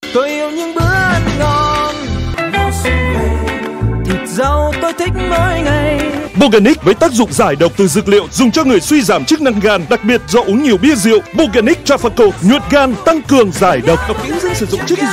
Tôi yêu những bữa ăn ngon, thịt rau tôi thích mỗi ngày. Boganic với tác dụng giải độc từ dược liệu, dùng cho người suy giảm chức năng gan, đặc biệt do uống nhiều bia rượu. Boganic Trafaco nhuận gan, tăng cường giải độc. Đọc kỹ hướng dẫn sử dụng trước khi